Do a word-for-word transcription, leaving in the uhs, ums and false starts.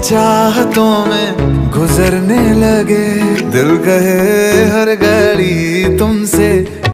चाहतों में गुजरने लगे, दिल कहे हर घड़ी तुमसे।